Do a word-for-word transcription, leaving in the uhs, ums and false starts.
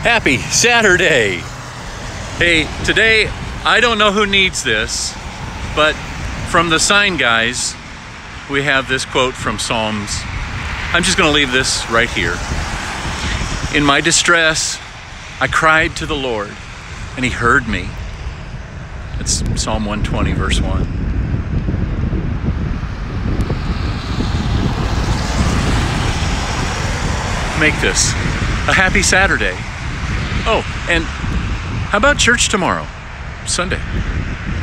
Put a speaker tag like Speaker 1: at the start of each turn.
Speaker 1: Happy Saturday. Hey, today, I don't know who needs this, but from the sign guys, we have this quote from Psalms. I'm just going to leave this right here. In my distress, I cried to the Lord, and he heard me. It's Psalm one twenty, verse one. Make this a happy Saturday. Oh, and how about church tomorrow, Sunday?